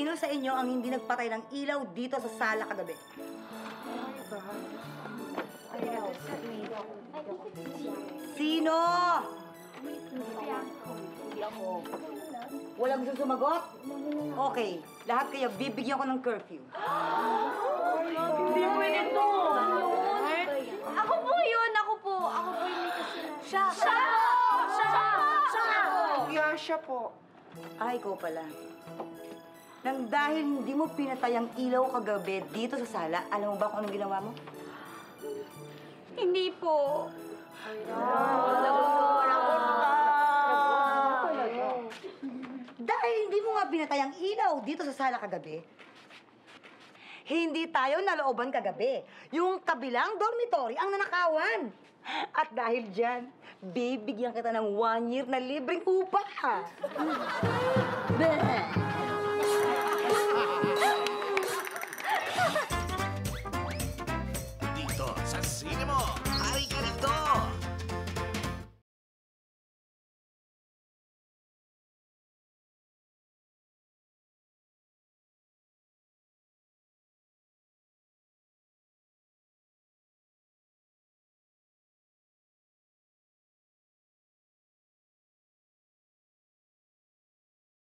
Sino sa inyo ang hindi nagpatay ng ilaw dito sa sala kagabi? Sino? Hindi ako. Walang gusto sumagot? Okay, lahat kayo bibigyan ko ng curfew. Hindi pwede to. Ako po yun, ako po yung may kasalanan. Siya! Yeah, siya po. Ay, ikaw pala. Nang dahil hindi mo pinatay ang ilaw kagabi dito sa sala, alam mo ba kung anong ginawa mo? Hindi po. Dahil hindi mo nga pinatay ang ilaw dito sa sala kagabi, hindi tayo nalooban kagabi. Yung kabilang dormitory ang nanakawan. At dahil dyan, bibigyan kita ng 1 year na libreng upa.